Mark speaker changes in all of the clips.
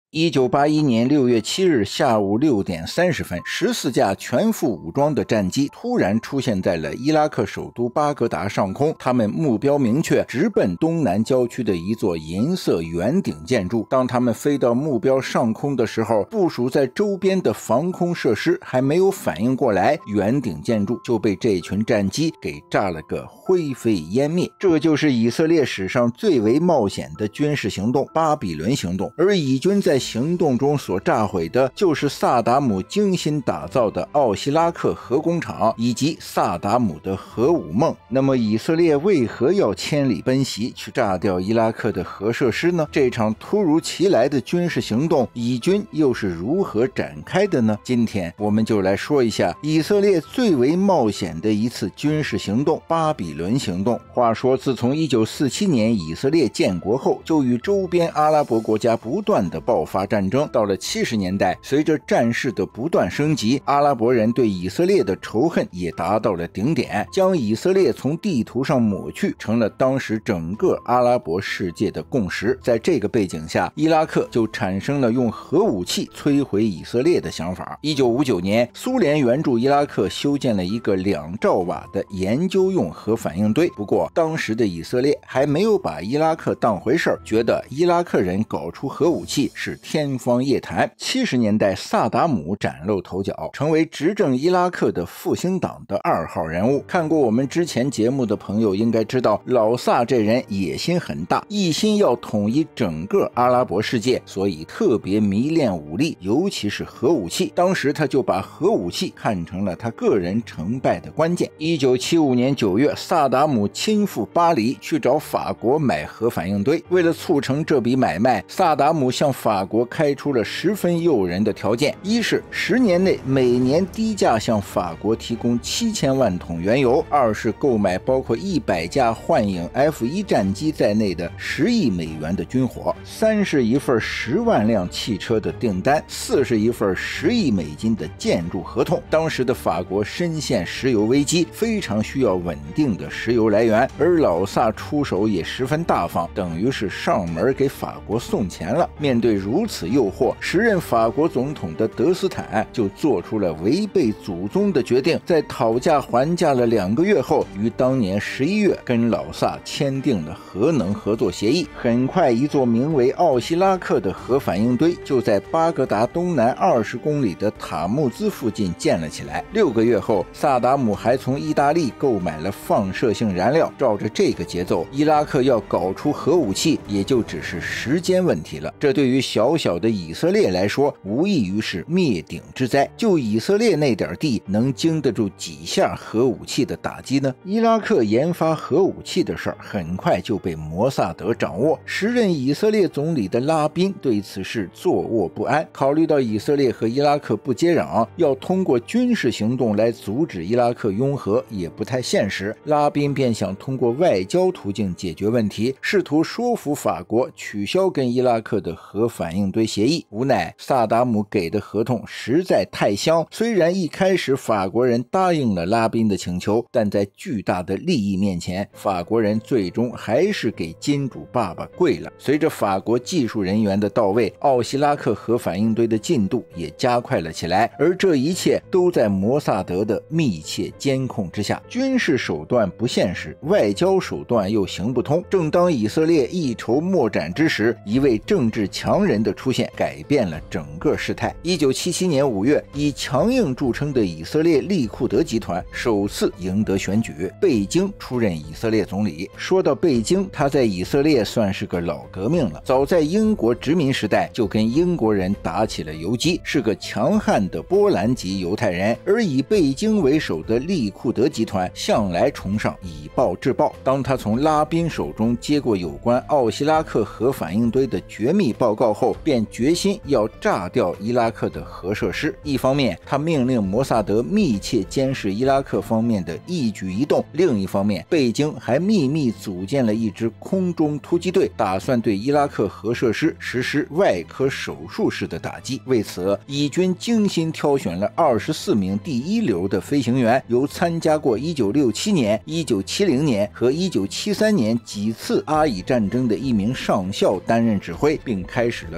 Speaker 1: 1981年6月7日下午6点30分，14架全副武装的战机突然出现在了伊拉克首都巴格达上空，他们目标明确，直奔东南郊区的一座银色圆顶建筑。当他们飞到目标上空的时候，部署在周边的防空设施还没有反应过来，圆顶建筑就被这群战机给炸了个灰飞烟灭。这就是以色列史上最为冒险的军事行动——巴比伦行动。而以军在行动中所炸毁的就是萨达姆精心打造的奥希拉克核工厂以及萨达姆的核武梦。那么以色列为何要千里奔袭去炸掉伊拉克的核设施呢？这场突如其来的军事行动，以军又是如何展开的呢？今天我们就来说一下以色列最为冒险的一次军事行动——巴比伦行动。话说自从1947年以色列建国后，就与周边阿拉伯国家不断的爆发战争。到了70年代，随着战事的不断升级，阿拉伯人对以色列的仇恨也达到了顶点，将以色列从地图上抹去，成了当时整个阿拉伯世界的共识。在这个背景下，伊拉克就产生了用核武器摧毁以色列的想法。1959年，苏联援助伊拉克修建了一个2兆瓦的研究用核反应堆。不过当时的以色列还没有把伊拉克当回事儿，觉得伊拉克人搞出核武器是天方夜谭。70年代，萨达姆崭露头角，成为执政伊拉克的复兴党的2号人物。看过我们之前节目的朋友应该知道，老萨这人野心很大，一心要统一整个阿拉伯世界，所以特别迷恋武力，尤其是核武器。当时他就把核武器看成了他个人成败的关键。1975年9月，萨达姆亲赴巴黎去找法国买核反应堆。为了促成这笔买卖，萨达姆向法国开出了十分诱人的条件：一是10年内每年低价向法国提供7000万桶原油；二是购买包括100架幻影 F1 战机在内的10亿美元的军火；三是一份10万辆汽车的订单；四是一份10亿美金的建筑合同。当时的法国深陷石油危机，非常需要稳定的石油来源，而老萨出手也十分大方，等于是上门给法国送钱了。面对如此诱惑，时任法国总统的德斯坦就做出了违背祖宗的决定，在讨价还价了2个月后，于当年11月跟老萨签订了核能合作协议。很快，一座名为奥希拉克的核反应堆就在巴格达东南20公里的塔木兹附近建了起来。6个月后，萨达姆还从意大利购买了放射性燃料。照着这个节奏，伊拉克要搞出核武器也就只是时间问题了。这对于小小的以色列来说，无异于是灭顶之灾。就以色列那点地，能经得住几下核武器的打击呢？伊拉克研发核武器的事儿很快就被摩萨德掌握。时任以色列总理的拉宾对此事坐卧不安，考虑到以色列和伊拉克不接壤，要通过军事行动来阻止伊拉克拥核也不太现实。拉宾便想通过外交途径解决问题，试图说服法国取消跟伊拉克的核反应堆协议。无奈萨达姆给的合同实在太香，虽然一开始法国人答应了拉宾的请求，但在巨大的利益面前，法国人最终还是给金主爸爸跪了。随着法国技术人员的到位，奥希拉克核反应堆的进度也加快了起来，而这一切都在摩萨德的密切监控之下。军事手段不现实，外交手段又行不通。正当以色列一筹莫展之时，一位政治强人的出现改变了整个事态。1977年5月，以强硬著称的以色列利库德集团首次赢得选举，贝京出任以色列总理。说到贝京，他在以色列算是个老革命了，早在英国殖民时代就跟英国人打起了游击，是个强悍的波兰籍犹太人。而以贝京为首的利库德集团向来崇尚以暴制暴。当他从拉宾手中接过有关奥希拉克核反应堆的绝密报告后，便决心要炸掉伊拉克的核设施。一方面，他命令摩萨德密切监视伊拉克方面的一举一动；另一方面，贝京还秘密组建了一支空中突击队，打算对伊拉克核设施实施外科手术式的打击。为此，以军精心挑选了24名第一流的飞行员，由参加过1967年、1970年和1973年几次阿以战争的一名上校担任指挥，并开始了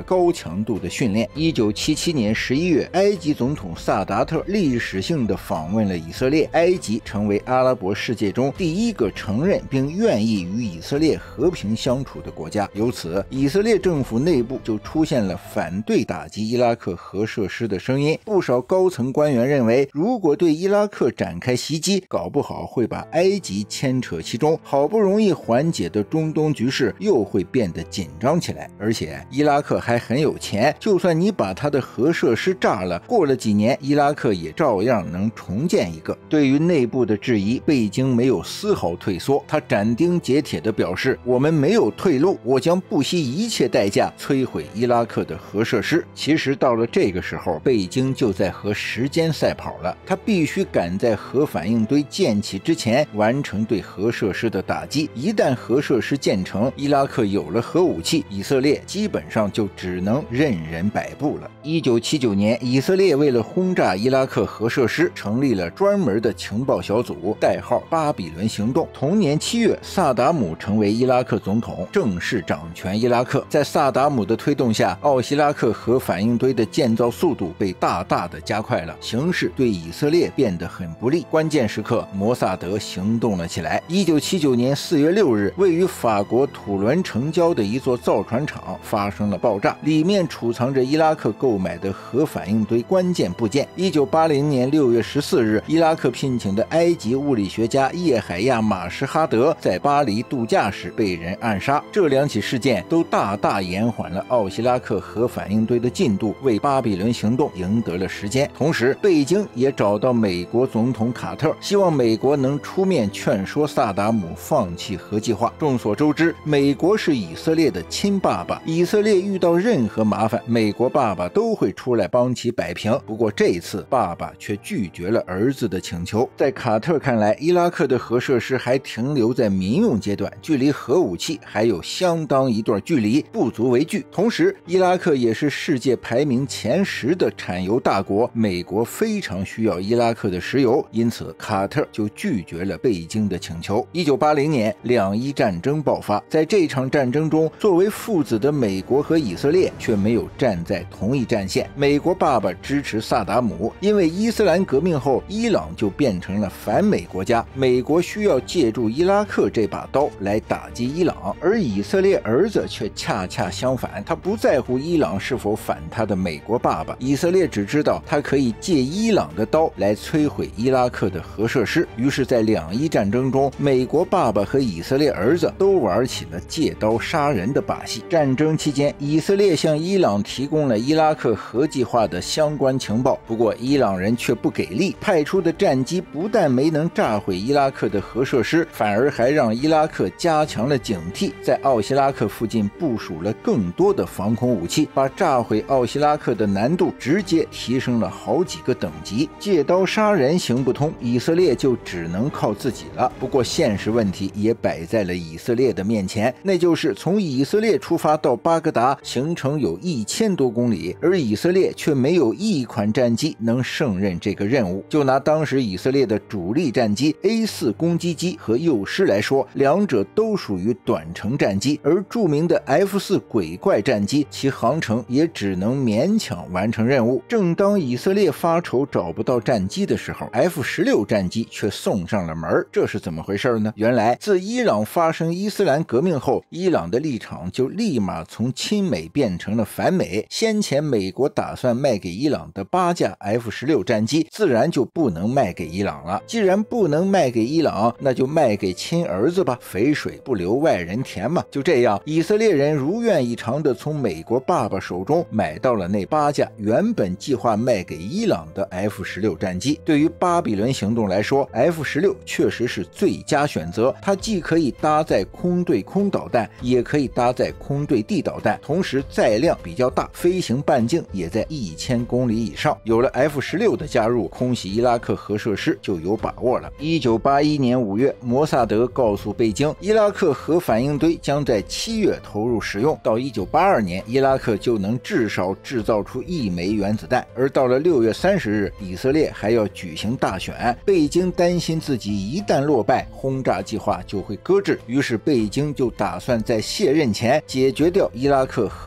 Speaker 1: 了高强度的训练。1977年11月，埃及总统萨达特历史性的访问了以色列，埃及成为阿拉伯世界中第一个承认并愿意与以色列和平相处的国家。由此，以色列政府内部就出现了反对打击伊拉克核设施的声音。不少高层官员认为，如果对伊拉克展开袭击，搞不好会把埃及牵扯其中，好不容易缓解的中东局势又会变得紧张起来。而且伊拉克还很有钱，就算你把他的核设施炸了，过了几年伊拉克也照样能重建一个。对于内部的质疑，贝京没有丝毫退缩，他斩钉截铁地表示，我们没有退路，我将不惜一切代价摧毁伊拉克的核设施。其实到了这个时候，贝京就在和时间赛跑了，他必须赶在核反应堆建起之前完成对核设施的打击。一旦核设施建成，伊拉克有了核武器，以色列基本上就只能任人摆布了。1979年，以色列为了轰炸伊拉克核设施，成立了专门的情报小组，代号巴比伦行动。同年7月，萨达姆成为伊拉克总统，正式掌权伊拉克。在萨达姆的推动下，奥希拉克核反应堆的建造速度被大大的加快了，形势对以色列变得很不利。关键时刻，摩萨德行动了起来。1979年4月6日，位于法国土伦城郊的一座造船厂发生了爆炸，里面储藏着伊拉克购买的核反应堆关键部件。1980年6月14日，伊拉克聘请的埃及物理学家叶海亚·马什哈德在巴黎度假时被人暗杀。这两起事件都大大延缓了奥希拉克核反应堆的进度，为巴比伦行动赢得了时间。同时，贝京也找到美国总统卡特，希望美国能出面劝说萨达姆放弃核计划。众所周知，美国是以色列的亲爸爸，以色列遇到任何麻烦，美国爸爸都会出来帮其摆平。不过这一次，爸爸却拒绝了儿子的请求。在卡特看来，伊拉克的核设施还停留在民用阶段，距离核武器还有相当一段距离，不足为惧。同时，伊拉克也是世界排名前10的产油大国，美国非常需要伊拉克的石油，因此卡特就拒绝了贝京的请求。1980年，两伊战争爆发，在这场战争中，作为父子的美国和以色列却没有站在同一战线。美国爸爸支持萨达姆，因为伊斯兰革命后，伊朗就变成了反美国家，美国需要借助伊拉克这把刀来打击伊朗。而以色列儿子却恰恰相反，他不在乎伊朗是否反他的美国爸爸，以色列只知道他可以借伊朗的刀来摧毁伊拉克的核设施。于是在两伊战争中，美国爸爸和以色列儿子都玩起了借刀杀人的把戏。战争期间，以色列向伊朗提供了伊拉克核计划的相关情报，不过伊朗人却不给力，派出的战机不但没能炸毁伊拉克的核设施，反而还让伊拉克加强了警惕，在奥希拉克附近部署了更多的防空武器，把炸毁奥希拉克的难度直接提升了好几个等级。借刀杀人行不通，以色列就只能靠自己了。不过现实问题也摆在了以色列的面前，那就是从以色列出发到巴格达行程有1000多公里，而以色列却没有一款战机能胜任这个任务。就拿当时以色列的主力战机 A4 攻击机和幼狮来说，两者都属于短程战机，而著名的 F4 鬼怪战机，其航程也只能勉强完成任务。正当以色列发愁找不到战机的时候， F16 战机却送上了门。这是怎么回事呢？原来自伊朗发生伊斯兰革命后，伊朗的立场就立马从亲美变成了反美。先前美国打算卖给伊朗的8架 F16 战机自然就不能卖给伊朗了。既然不能卖给伊朗，那就卖给亲儿子吧，肥水不流外人田嘛。就这样，以色列人如愿以偿地从美国爸爸手中买到了那8架原本计划卖给伊朗的 F16 战机。对于巴比伦行动来说， F16 确实是最佳选择，它既可以搭载空对空导弹，也可以搭载空对地导弹，同时载量比较大，飞行半径也在1000公里以上。有了 F16 的加入，空袭伊拉克核设施就有把握了。1981年5月，摩萨德告诉贝京，伊拉克核反应堆将在7月投入使用，到1982年，伊拉克就能至少制造出1枚原子弹。而到了6月30日，以色列还要举行大选，贝京担心自己一旦落败，轰炸计划就会搁置，于是贝京就打算在卸任前解决掉伊拉克核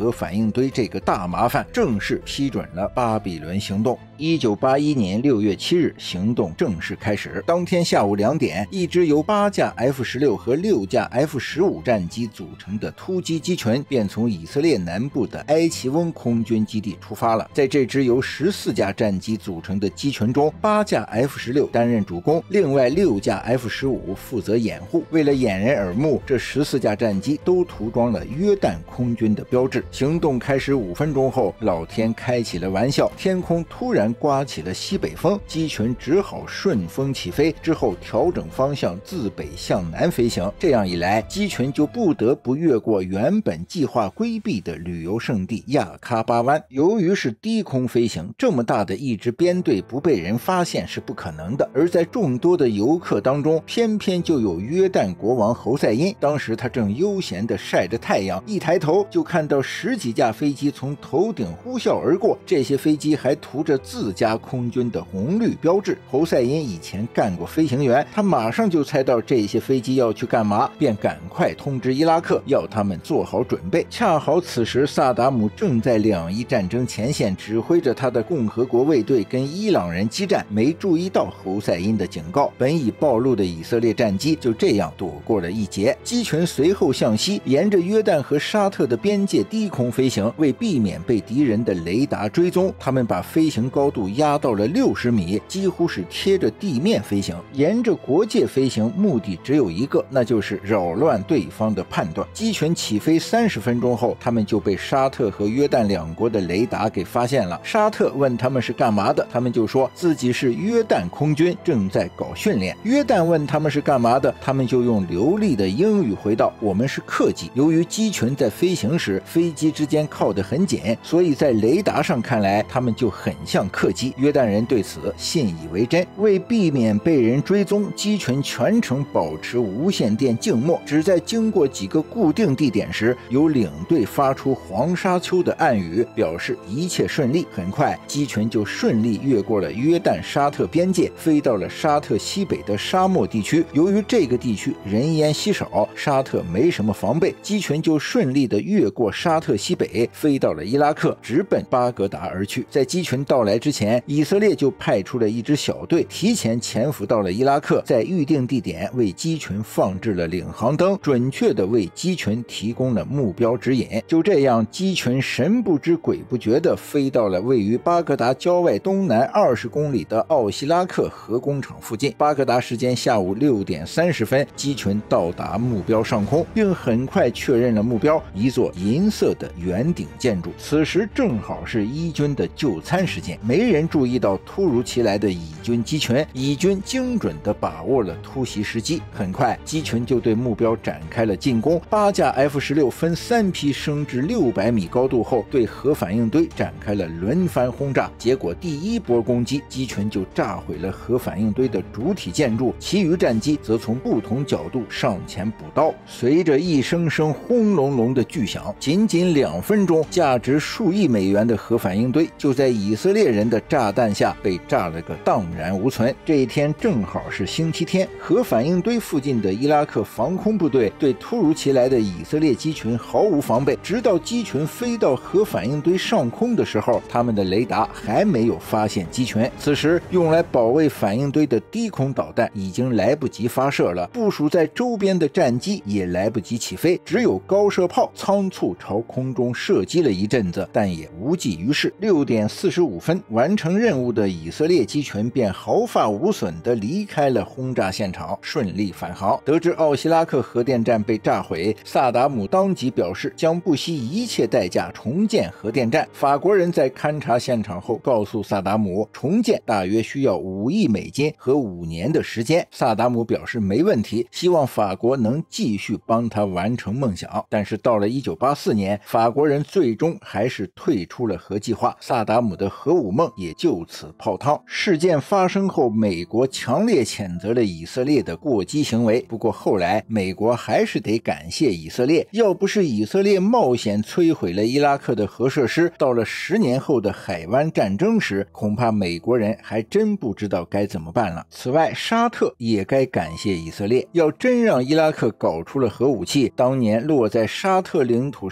Speaker 1: 核反应堆这个大麻烦，正式批准了巴比伦行动。1981年6月7日，行动正式开始。当天下午2点，一支由8架 F-16和6架 F-15战机组成的突击机群便从以色列南部的埃奇翁空军基地出发了。在这支由14架战机组成的机群中，8架 F-16担任主攻，另外6架 F-15负责掩护。为了掩人耳目，这14架战机都涂装了约旦空军的标志。行动开始5分钟后，老天开起了玩笑，天空突然刮起了西北风，机群只好顺风起飞，之后调整方向自北向南飞行。这样一来，机群就不得不越过原本计划规避的旅游胜地亚喀巴湾。由于是低空飞行，这么大的一支编队不被人发现是不可能的。而在众多的游客当中，偏偏就有约旦国王侯赛因。当时他正悠闲地晒着太阳，一抬头就看到10几架飞机从头顶呼啸而过，这些飞机还涂着自家空军的红绿标志。侯赛因以前干过飞行员，他马上就猜到这些飞机要去干嘛，便赶快通知伊拉克，要他们做好准备。恰好此时萨达姆正在两伊战争前线指挥着他的共和国卫队跟伊朗人激战，没注意到侯赛因的警告，本已暴露的以色列战机就这样躲过了一劫。机群随后向西，沿着约旦和沙特的边界低空飞行，为避免被敌人的雷达追踪，他们把飞行高度压到了60米，几乎是贴着地面飞行。沿着国界飞行，目的只有一个，那就是扰乱对方的判断。机群起飞30分钟后，他们就被沙特和约旦两国的雷达给发现了。沙特问他们是干嘛的，他们就说自己是约旦空军，正在搞训练。约旦问他们是干嘛的，他们就用流利的英语回道：我们是客机。由于机群在飞行时飞机之间靠得很紧，所以在雷达上看来他们就很像客机。约旦人对此信以为真。为避免被人追踪，机群全程保持无线电静默，只在经过几个固定地点时，由领队发出黄沙丘的暗语，表示一切顺利。很快，机群就顺利越过了约旦沙特边界，飞到了沙特西北的沙漠地区。由于这个地区人烟稀少，沙特没什么防备，机群就顺利的越过沙特西北，飞到了伊拉克，直奔巴格达而去。在机群到来之前，以色列就派出了一支小队，提前潜伏到了伊拉克，在预定地点为机群放置了领航灯，准确的为机群提供了目标指引。就这样，机群神不知鬼不觉地飞到了位于巴格达郊外东南20公里的奥希拉克核工厂附近。巴格达时间下午6点30分，机群到达目标上空，并很快确认了目标，一座银色的圆顶建筑。此时正好是伊军的就餐时间，没人注意到突如其来的以军机群，以军精准地把握了突袭时机。很快，机群就对目标展开了进攻。8架 F-16分3批升至600米高度后，对核反应堆展开了轮番轰炸。结果第一波攻击，机群就炸毁了核反应堆的主体建筑，其余战机则从不同角度上前补刀。随着一声声轰隆隆的巨响，仅仅2分钟，价值数亿美元的核反应堆就在以色列人的炸弹下被炸了个荡然无存。这一天正好是星期天，核反应堆附近的伊拉克防空部队对突如其来的以色列机群毫无防备，直到机群飞到核反应堆上空的时候，他们的雷达还没有发现机群。此时用来保卫反应堆的低空导弹已经来不及发射了，部署在周边的战机也来不及起飞，只有高射炮仓促朝空中射击了一阵子，但也无济于事。6点45分，完成任务的以色列机群便毫发无损地离开了轰炸现场，顺利返航。得知奥希拉克核电站被炸毁，萨达姆当即表示将不惜一切代价重建核电站。法国人在勘察现场后告诉萨达姆，重建大约需要5亿美金和5年的时间。萨达姆表示没问题，希望法国能继续帮他完成梦想。但是到了1984年，法国人最终还是退出了核计划，萨达姆的核武梦也就此泡汤。事件发生后，美国强烈谴责了以色列的过激行为，不过后来美国还是得感谢以色列，要不是以色列冒险摧毁了伊拉克的核设施，到了10年后的海湾战争时，恐怕美国人还真不知道该怎么办了。此外，沙特也该感谢以色列，要真让伊拉克搞出了核武器，当年落在沙特领土上的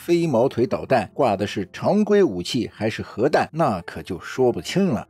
Speaker 1: 飞毛腿导弹挂的是常规武器还是核弹，那可就说不清了。